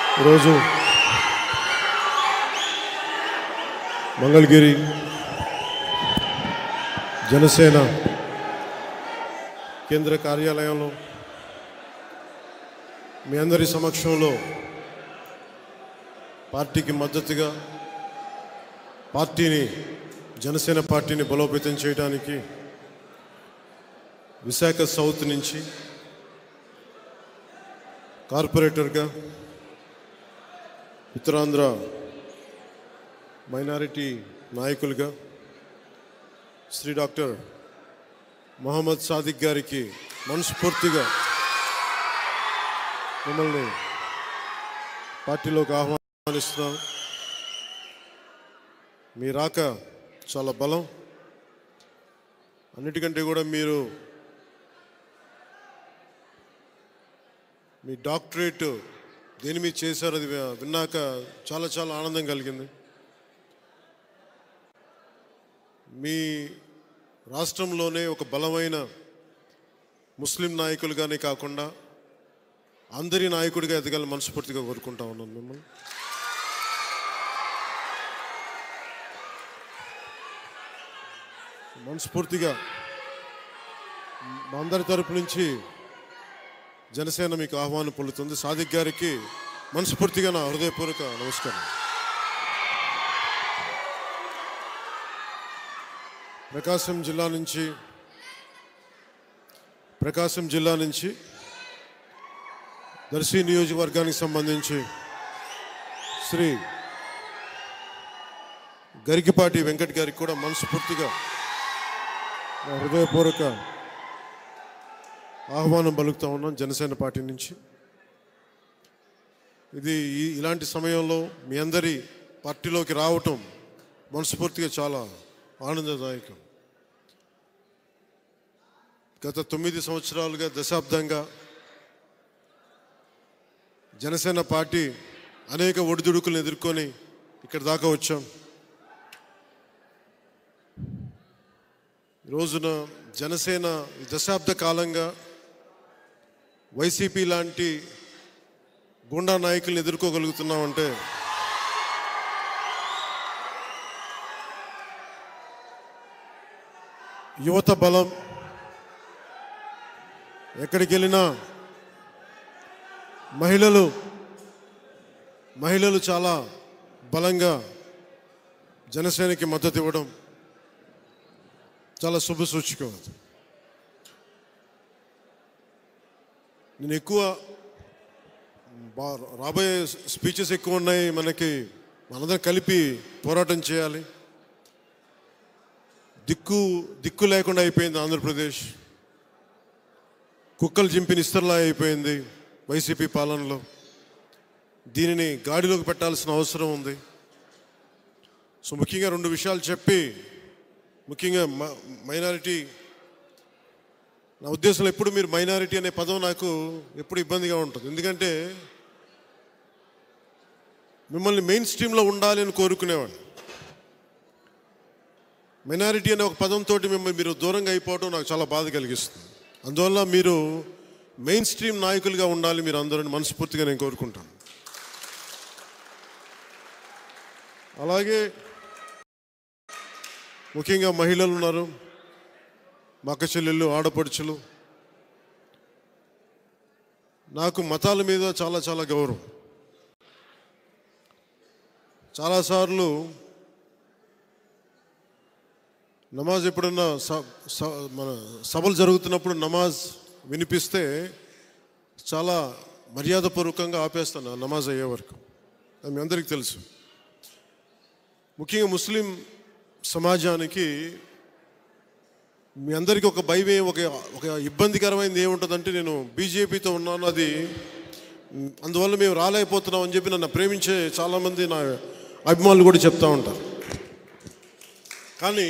ఈరోజు మంగళగిరి జనసేన కేంద్ర కార్యాలయంలో మీ అందరి సమక్షంలో పార్టీకి మద్దతుగా జనసేన పార్టీని బలోపేతం చేయడానికి విశాఖ సౌత్ నుంచి కార్పొరేటర్గా ఉత్తరాంధ్ర మైనారిటీ నాయకులుగా శ్రీ డాక్టర్ మొహమ్మద్ సాదిక్ గారికి మనస్ఫూర్తిగా మిమ్మల్ని పార్టీలోకి ఆహ్వానిస్తున్నాం. మీ రాక చాలా బలం. అన్నిటికంటే కూడా మీరు మీ డాక్టరేట్ దేని మీద చేశారు అది విన్నాక చాలా చాలా ఆనందం కలిగింది. మీ రాష్ట్రంలోనే ఒక బలమైన ముస్లిం నాయకులుగానే కాకుండా అందరి నాయకుడిగా ఎదగాలని మనస్ఫూర్తిగా కోరుకుంటా ఉన్నాను మిమ్మల్ని. మనస్ఫూర్తిగా మా అందరి తరపు నుంచి జనసేన మీకు ఆహ్వానం పొందుతుంది. సాదిక్ గారికి మనస్ఫూర్తిగా నా హృదయపూర్వక నమస్కారం. ప్రకాశం జిల్లా నుంచి దర్శి నియోజకవర్గానికి సంబంధించి శ్రీ గరికిపాటి వెంకట్ గారికి కూడా మనస్ఫూర్తిగా నా హృదయపూర్వక ఆహ్వానం పలుకుతా ఉన్నాం జనసేన పార్టీ నుంచి. ఇలాంటి సమయంలో మీ అందరి పార్టీలోకి రావటం మనస్ఫూర్తిగా చాలా ఆనందదాయకం. గత 9 సంవత్సరాలుగా దశాబ్దంగా జనసేన పార్టీ అనేక ఒడిదుడుకులను ఎదుర్కొని ఇక్కడ దాకా వచ్చాం. రోజున జనసేన దశాబ్ద కాలంగా వైసీపీ లాంటి గుండా నాయకులను ఎదుర్కోగలుగుతున్నామంటే యువత బలం. ఎక్కడికి వెళ్ళినా మహిళలు చాలా బలంగా జనసేనకి మద్దతు ఇవ్వడం చాలా శుభసూచకం. నేను ఎక్కువ రాబోయే స్పీచెస్ ఎక్కువ ఉన్నాయి. మనందరం కలిపి పోరాటం చేయాలి. దిక్కు లేకుండా అయిపోయింది ఆంధ్రప్రదేశ్. కుక్కలు చింపిన ఇస్తర్లా అయిపోయింది వైసీపీ పాలనలో. దీనిని గాడిలోకి పెట్టాల్సిన అవసరం ఉంది. సో ముఖ్యంగా 2 విషయాలు చెప్పి, ముఖ్యంగా మైనారిటీ, నా ఉద్దేశంలో ఎప్పుడు మీరు మైనారిటీ అనే పదం నాకు ఎప్పుడు ఇబ్బందిగా ఉంటుంది. ఎందుకంటే మిమ్మల్ని మెయిన్ స్ట్రీమ్లో ఉండాలి అని కోరుకునేవాడు. మైనారిటీ అనే ఒక పదంతో మీరు దూరంగా అయిపోవడం నాకు చాలా బాధ కలిగిస్తుంది. అందువల్ల మీరు మెయిన్ స్ట్రీమ్ నాయకులుగా ఉండాలి మీరు అందరూ మనస్ఫూర్తిగా నేను కోరుకుంటాను. అలాగే ముఖ్యంగా మహిళలు ఉన్నారు, మా అక్క చెల్లెళ్ళు, ఆడపడుచులు. నాకు మతాల మీద చాలా చాలా గౌరవం. చాలాసార్లు నమాజ్ ఎప్పుడన్నా మన సభలు జరుగుతున్నప్పుడు నమాజ్ వినిపిస్తే చాలా మర్యాదపూర్వకంగా ఆపేస్తాను నమాజ్ అయ్యే వరకు. అది మీ అందరికీ తెలుసు. ముఖ్యంగా ముస్లిం సమాజానికి మీ అందరికీ ఒక భయం, ఒక ఇబ్బందికరమైనది ఏముంటుందంటే నేను బీజేపీతో ఉన్నాను, అందువల్ల మేము రాలేకపోతున్నాం అని చెప్పి నన్ను ప్రేమించే చాలామంది నా అభిమానులు కూడా చెప్తూ ఉంటారు. కానీ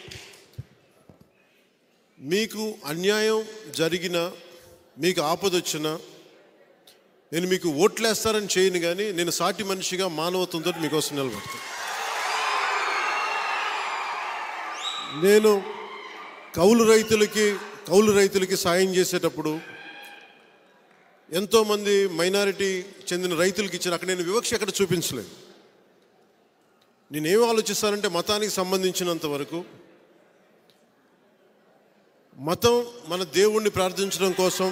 మీకు అన్యాయం జరిగినా, మీకు ఆపదొచ్చినా నేను మీకు ఓట్లేస్తారని చేయను, కానీ నేను సాటి మనిషిగా మానవత్వంతో మీకోసం నిలబడతాను. నేను కౌలు రైతులకి సాయం చేసేటప్పుడు ఎంతోమంది మైనారిటీ చెందిన రైతులకి ఇచ్చారు. అక్కడ నేను వివక్ష ఎక్కడ చూపించలేదు. నేనేం ఆలోచిస్తానంటే మతానికి సంబంధించినంత వరకు మతం మన దేవుణ్ణి ప్రార్థించడం కోసం,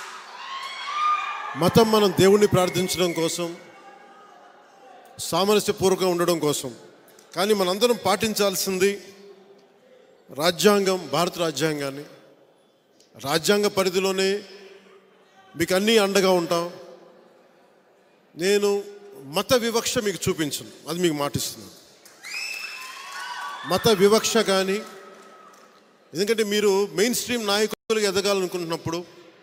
మతం మనం దేవుణ్ణి ప్రార్థించడం కోసం, సామరస్యపూర్వకంగా ఉండడం కోసం. కానీ మనందరం పాటించాల్సింది రాజ్యాంగం, భారత రాజ్యాంగాన్ని. రాజ్యాంగ పరిధిలోనే మీకు అన్నీ అండగా ఉంటాం. నేను మత వివక్ష మీకు చూపించను, అది మీకు మాటిస్తున్నాను. మత వివక్ష కానీ, ఎందుకంటే మీరు మెయిన్ స్ట్రీమ్ నాయకులు ఎదగాలనుకుంటున్నప్పుడు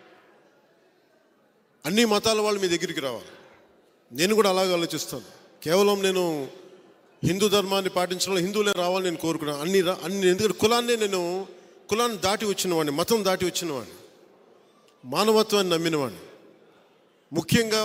అన్ని మతాల వాళ్ళు మీ దగ్గరికి రావాలి. నేను కూడా అలాగే ఆలోచిస్తాను. కేవలం నేను హిందూ ధర్మాన్ని పాటించడం, హిందువులే రావాలని నేను కోరుకున్నాను. అన్ని ఎందుకంటే కులాన్ని దాటి వచ్చినవాడిని, మతం దాటి వచ్చినవాడిని, మానవత్వాన్ని నమ్మినవాడిని. ముఖ్యంగా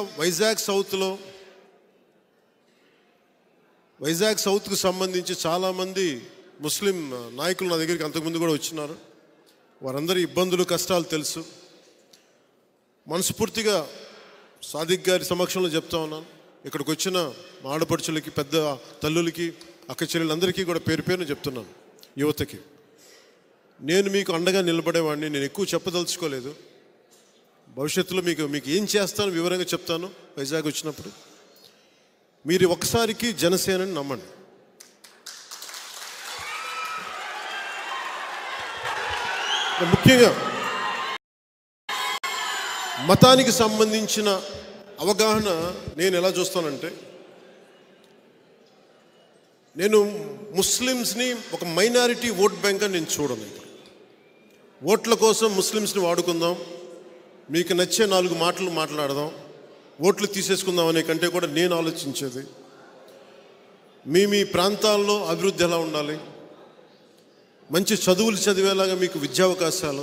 వైజాగ్ సౌత్కు సంబంధించి చాలామంది ముస్లిం నాయకులు నా దగ్గరికి అంతకుముందు కూడా వచ్చినారు. వారందరి ఇబ్బందులు, కష్టాలు తెలుసు. మనస్ఫూర్తిగా సాదిక్ గారి సమక్షంలో చెప్తా ఉన్నాను. ఇక్కడికి వచ్చిన మా ఆడపడుచులకి, పెద్ద తల్లులకి, అక్క చెల్లెలందరికీ కూడా పేరు పేరున చెప్తున్నాను. యువతకి నేను మీకు అండగా నిలబడేవాడిని. నేను ఎక్కువ చెప్పదలుచుకోలేదు. భవిష్యత్తులో మీకు ఏం చేస్తాను వివరంగా చెప్తాను. వైజాగ్ వచ్చినప్పుడు మీరు ఒకసారికి జనసేనని నమ్మండి. ముఖ్యంగా మతానికి సంబంధించిన అవగాహన నేను ఎలా చూస్తానంటే, నేను ముస్లిమ్స్ని ఒక మైనారిటీ ఓట్ బ్యాంక్ అని నేను చూడను. ఓట్ల కోసం ముస్లిమ్స్ని వాడుకుందాం, మీకు నచ్చే 4 మాటలు మాట్లాడదాం, ఓట్లు తీసేసుకుందాం అనే కంటే కూడా నేను ఆలోచించేది మీ ప్రాంతాల్లో అభివృద్ధి ఎలా ఉండాలి, మంచి చదువులు చదివేలాగా మీకు విద్యావకాశాలు,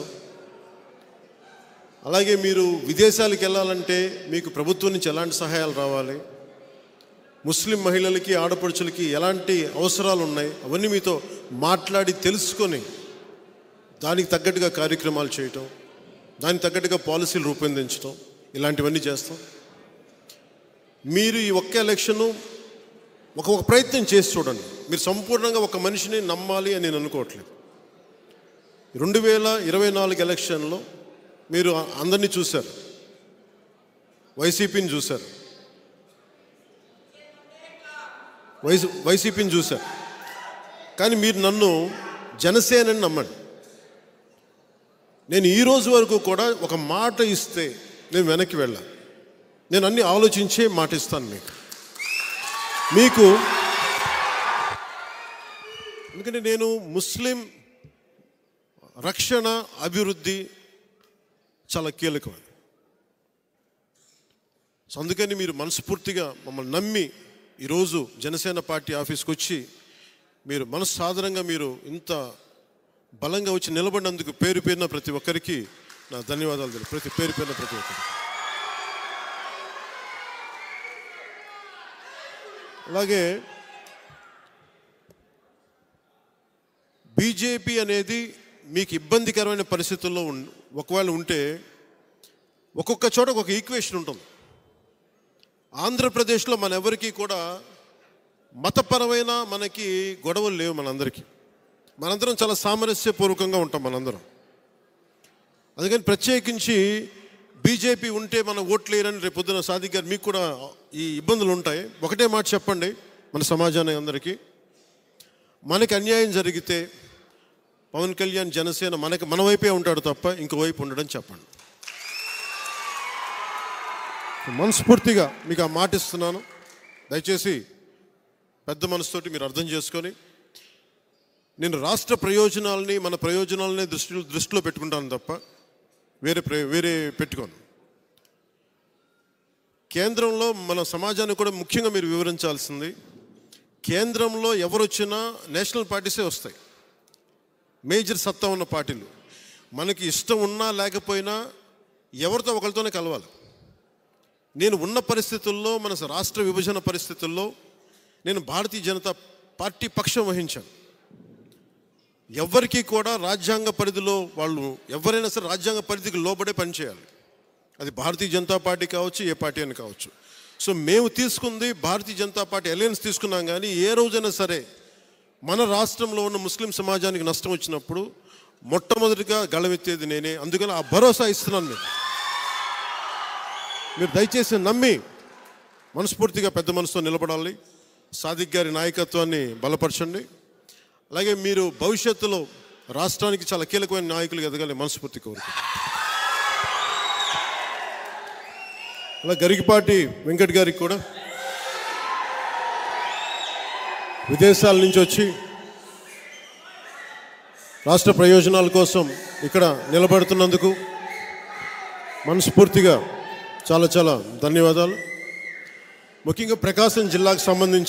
అలాగే మీరు విదేశాలకు వెళ్ళాలంటే మీకు ప్రభుత్వం నుంచి ఎలాంటి సహాయాలు రావాలి, ముస్లిం మహిళలకి, ఆడపడుచులకి ఎలాంటి అవసరాలు ఉన్నాయి, అవన్నీ మీతో మాట్లాడి తెలుసుకొని దానికి తగ్గట్టుగా కార్యక్రమాలు చేయటం, దానికి తగ్గట్టుగా పాలసీలు రూపొందించడం, ఇలాంటివన్నీ చేస్తాం. మీరు ఈ ఒక్క ఎలక్షను ఒక ప్రయత్నం చేసి చూడండి. మీరు సంపూర్ణంగా ఒక మనిషిని నమ్మాలి అని నేను అనుకోవట్లేదు. 2024 ఎలక్షన్లో మీరు అందరినీ చూశారు, వైసీపీని చూశారు, వైసీపీని చూశారు. కానీ మీరు నన్ను జనసేనని నమ్మండి. నేను ఈ రోజు వరకు కూడా ఒక మాట ఇస్తే నేను వెనక్కి వెళ్ళాను. నేను అన్ని ఆలోచించే మాట ఇస్తాను మీకు. ఎందుకంటే నేను ముస్లిం రక్షణ, అభివృద్ధి చాలా కీలకమైనది. సో అందుకని మీరు మనస్ఫూర్తిగా మమ్మల్ని నమ్మి ఈరోజు జనసేన పార్టీ ఆఫీస్కి వచ్చి మీరు మనస్సాధారణంగా మీరు ఇంత బలంగా వచ్చి నిలబడినందుకు పేరు పేరున ప్రతి ఒక్కరికి నా ధన్యవాదాలు తెలుసు. పేరు పేరున ప్రతి ఒక్కరికి. అలాగే బీజేపీ అనేది మీకు ఇబ్బందికరమైన పరిస్థితుల్లో ఒకవేళ ఉంటే ఒక్కొక్క చోట ఒక ఈక్వేషన్ ఉంటుంది. ఆంధ్రప్రదేశ్లో మన ఎవరికి కూడా మతపరమైన మనకి గొడవలు లేవు. మనందరం చాలా సామరస్యపూర్వకంగా ఉంటాం మనందరం. అందుకని ప్రత్యేకించి బీజేపీ ఉంటే మన ఓట్లు వేయరని రేపు పొద్దున సాదిక్ గారు మీకు కూడా ఈ ఇబ్బందులు ఉంటాయి. ఒకటే మాట చెప్పండి మన సమాజానికి అందరికీ, మనకి అన్యాయం జరిగితే పవన్ కళ్యాణ్, జనసేన మన వైపే ఉంటాడు తప్ప ఇంకోవైపు ఉండడం చెప్పండి. మనస్ఫూర్తిగా మీకు ఆ మాట ఇస్తున్నాను. దయచేసి పెద్ద మనసుతోటి మీరు అర్థం చేసుకొని, నేను రాష్ట్ర ప్రయోజనాలని, మన ప్రయోజనాలని దృష్టిలో పెట్టుకుంటాను తప్ప వేరే పెట్టుకోను. కేంద్రంలో మన సమాజాన్ని కూడా ముఖ్యంగా మీరు వివరించాల్సింది, కేంద్రంలో ఎవరు వచ్చినా నేషనల్ పార్టీసే వస్తాయి, మేజర్ సత్తా ఉన్న పార్టీలు. మనకి ఇష్టం ఉన్నా లేకపోయినా ఎవరితో ఒకరితోనే కలవాలి. నేను ఉన్న పరిస్థితుల్లో, మన రాష్ట్ర విభజన పరిస్థితుల్లో నేను భారతీయ జనతా పార్టీ పక్షం వహించాను. ఎవరికి కూడా రాజ్యాంగ పరిధిలో, వాళ్ళు ఎవరైనా సరే రాజ్యాంగ పరిధికి లోబడే పనిచేయాలి. అది భారతీయ జనతా పార్టీ కావచ్చు, ఏ పార్టీ అని కావచ్చు. సో మేము తీసుకుంది భారతీయ జనతా పార్టీ అలయన్స్ తీసుకున్నాం. కానీ ఏ రోజైనా సరే మన రాష్ట్రంలో ఉన్న ముస్లిం సమాజానికి నష్టం వచ్చినప్పుడు మొట్టమొదటిగా గళమెత్తేది నేనే. అందుకని ఆ భరోసా ఇస్తున్నాను. మీరు దయచేసి నమ్మి మనస్ఫూర్తిగా పెద్ద మనసుతో నిలబడాలి. సాదిక్ గారి నాయకత్వాన్ని బలపరచండి. అలాగే మీరు భవిష్యత్తులో రాష్ట్రానికి చాలా కీలకమైన నాయకులు ఎదగాలి మనస్ఫూర్తి కోరుకుంటున్నాను. అలా గరికపాటి వెంకట్ గారికి కూడా విదేశాల నుంచి వచ్చి రాష్ట్ర ప్రయోజనాల కోసం ఇక్కడ నిలబడుతున్నందుకు మనస్ఫూర్తిగా చాలా చాలా ధన్యవాదాలు. ముఖ్యంగా ప్రకాశం జిల్లాకు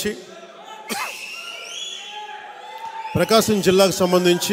సంబంధించి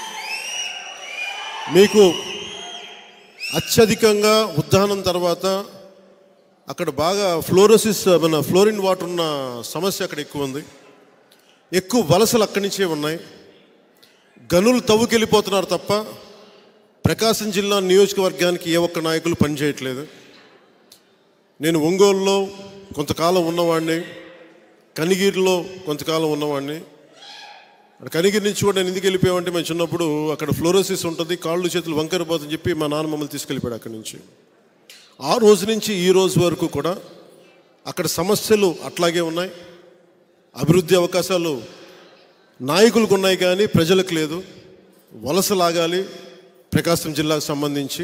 మీకు అత్యధికంగా ఉద్దానం తర్వాత అక్కడ బాగా ఫ్లోరిన్ వాటర్ ఉన్న సమస్య అక్కడ ఎక్కువ ఉంది. ఎక్కువ వలసలు అక్కడి నుంచే ఉన్నాయి. గనులు తవ్వుకెళ్ళిపోతున్నారు తప్ప ప్రకాశం జిల్లా నియోజకవర్గానికి ఏ ఒక్క నాయకులు పనిచేయట్లేదు. నేను ఒంగోలులో కొంతకాలం ఉన్నవాడిని, కనిగిరిలో కొంతకాలం ఉన్నవాడిని. కనిగిరి నుంచి కూడా నేను ఎందుకు వెళ్ళిపోయామంటే మేము చిన్నప్పుడు అక్కడ ఫ్లోరోసిస్ ఉంటుంది, కాళ్ళు చేతులు వంకరపోతుందని చెప్పి మా నాన్న మమ్మల్ని తీసుకెళ్ళిపోయాడు అక్కడి నుంచి. ఆ రోజు నుంచి ఈ రోజు వరకు కూడా అక్కడ సమస్యలు అట్లాగే ఉన్నాయి. అభివృద్ధి అవకాశాలు నాయకులకు ఉన్నాయి కానీ ప్రజలకు లేదు. వలసలాగాలి ప్రకాశం జిల్లాకు సంబంధించి.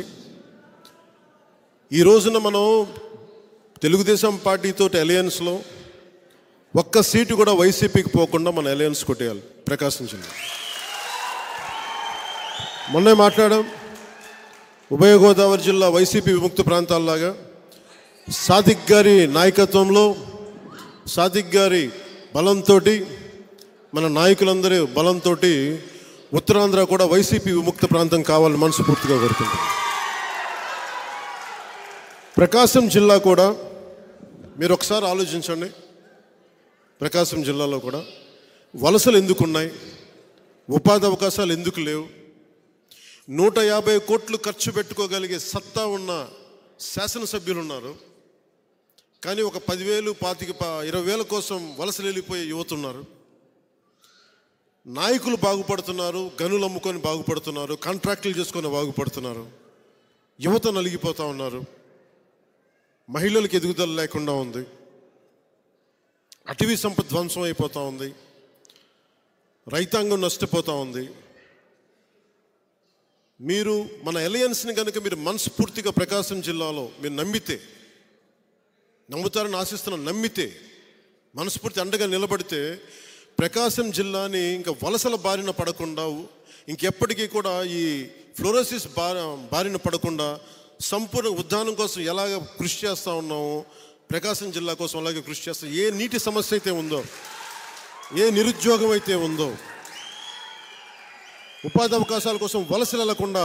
ఈ రోజున మనం తెలుగుదేశం పార్టీతో అలయన్స్లో ఒక్క సీటు కూడా వైసీపీకి పోకుండా మన అలయన్స్ కొట్టేయాలి ప్రకాశం జిల్లా. మొన్నే మాట్లాడాం, ఉభయ గోదావరి జిల్లా వైసీపీ విముక్త ప్రాంతాల్లాగా సాదిక్ గారి నాయకత్వంలో, సాదిక్ గారి బలంతో, మన నాయకులందరి బలంతో ఉత్తరాంధ్ర కూడా వైసీపీ విముక్త ప్రాంతం కావాలని మనస్ఫూర్తిగా కోరుకుంటున్నాం. ప్రకాశం జిల్లా కూడా మీరు ఒకసారి ఆలోచించండి. ప్రకాశం జిల్లాలో కూడా వలసలు ఎందుకున్నాయి, ఉపాధి అవకాశాలు ఎందుకు లేవు? 150 కోట్లు ఖర్చు పెట్టుకోగలిగే సత్తా ఉన్న శాసనసభ్యులు ఉన్నారు. కానీ ఒక 10,000, 20,000 కోసం వలసలు వెళ్ళిపోయే యువత ఉన్నారు. నాయకులు బాగుపడుతున్నారు, గనులు అమ్ముకొని బాగుపడుతున్నారు, కాంట్రాక్టులు చేసుకొని బాగుపడుతున్నారు. యువత నలిగిపోతూ ఉన్నారు. మహిళలకు ఎదుగుదల లేకుండా ఉంది. అటవీ సంపద ధ్వంసం అయిపోతూ ఉంది. రైతాంగం నష్టపోతూ ఉంది. మీరు మన అలయన్స్ని కనుక మీరు మనస్ఫూర్తిగా ప్రకాశం జిల్లాలో మీరు నమ్ముతారని ఆశిస్తున్నాను. నమ్మితే మనస్ఫూర్తి అండగా నిలబడితే ప్రకాశం జిల్లాని ఇంకా వలసల బారిన పడకుండా, ఇంకెప్పటికీ కూడా ఈ ఫ్లోరోసిస్ బారిన పడకుండా సంపూర్ణ ఉద్దానం కోసం ఎలాగ కృషి చేస్తూ ఉన్నామో ప్రకాశం జిల్లా కోసం అలాగే కృషి చేస్తాం. ఏ నీటి సమస్య అయితే ఉందో, ఏ నిరుద్యోగం అయితే ఉందో, ఉపాధి అవకాశాల కోసం వలసలు వెళ్లకుండా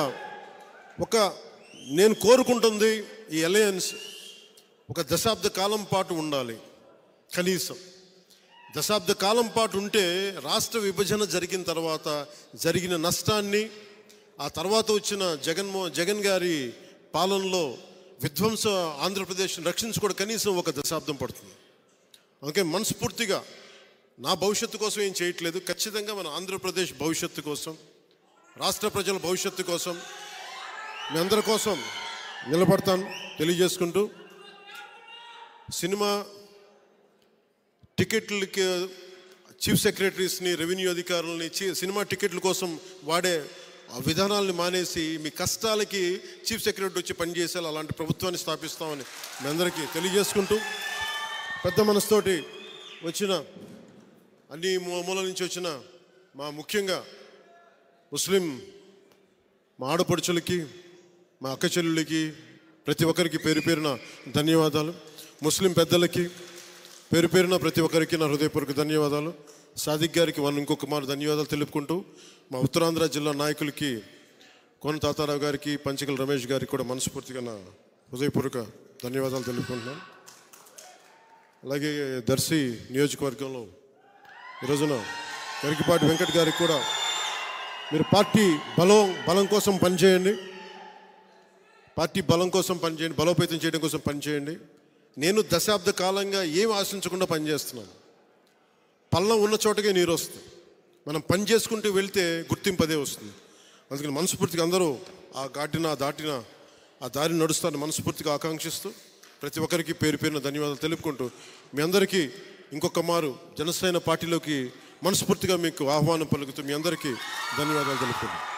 నేను కోరుకుంటుంది ఈ అలయన్స్ ఒక దశాబ్ద కాలం పాటు ఉండాలి. కనీసం దశాబ్ద కాలం పాటు ఉంటే రాష్ట్ర విభజన జరిగిన తర్వాత జరిగిన నష్టాన్ని, ఆ తర్వాత వచ్చిన జగన్ గారి పాలనలో విధ్వంస ఆంధ్రప్రదేశ్ని రక్షించుకోవడం కనీసం ఒక దశాబ్దం పడుతుంది. అందుకే మనస్ఫూర్తిగా నా భవిష్యత్తు కోసం ఏం చేయట్లేదు, ఖచ్చితంగా మన ఆంధ్రప్రదేశ్ భవిష్యత్తు కోసం, రాష్ట్ర ప్రజల భవిష్యత్తు కోసం, మీ అందరి కోసం నిలబడతాను తెలియజేసుకుంటూ, సినిమా టికెట్లకి చీఫ్ సెక్రటరీస్ని, రెవెన్యూ అధికారులని సినిమా టికెట్ల కోసం వాడే విధానాలను మానేసి మీ కష్టాలకి చీఫ్ సెక్రటరీ వచ్చి పనిచేసేలా అలాంటి ప్రభుత్వాన్ని స్థాపిస్తామని మీ అందరికీ తెలియజేసుకుంటూ, పెద్ద మనసుతోటి వచ్చిన అన్ని మూల నుంచి వచ్చిన ముఖ్యంగా ముస్లిం మా ఆడపడుచులకి, మా అక్క చెల్లెళ్ళకి, ప్రతి ఒక్కరికి పేరు పేరున ధన్యవాదాలు. ముస్లిం పెద్దలకి పేరు పేరున ప్రతి ఒక్కరికి నా హృదయపూర్వక ధన్యవాదాలు. సాదిక్ గారికి ఇంకొక మారు ధన్యవాదాలు తెలుపుకుంటూ, మా ఉత్తరాంధ్ర జిల్లా నాయకులకి కోన తాతారావు గారికి, పంచకల రమేష్ గారికి కూడా మనస్ఫూర్తిగా నా హృదయపూర్వక ధన్యవాదాలు తెలుపుకుంటున్నాను. అలాగే దర్శి నియోజకవర్గంలో ఈరోజున గరికపాటి వెంకట్ గారికి కూడా మీరు పార్టీ బలం కోసం పనిచేయండి. పార్టీ బలం కోసం పనిచేయండి, బలోపేతం చేయడం కోసం పనిచేయండి. నేను దశాబ్ద కాలంగా ఏం ఆశించకుండా పనిచేస్తున్నాను. పల్లం ఉన్న చోటకే నీరు వస్తుంది. మనం పని చేసుకుంటూ వెళ్తే గుర్తింపు అదే వస్తుంది. అందుకని మనస్ఫూర్తిగా అందరూ ఆ దాటిన ఆ దారిని నడుస్తారని మనస్ఫూర్తిగా ఆకాంక్షిస్తూ ప్రతి ఒక్కరికి పేరు పేరున ధన్యవాదాలు తెలుపుకుంటూ మీ అందరికీ ఇంకొక మారు జనసేన పార్టీలోకి మనస్ఫూర్తిగా మీకు ఆహ్వానం పలుకుతూ మీ అందరికీ ధన్యవాదాలు తెలుపుకుంటాను.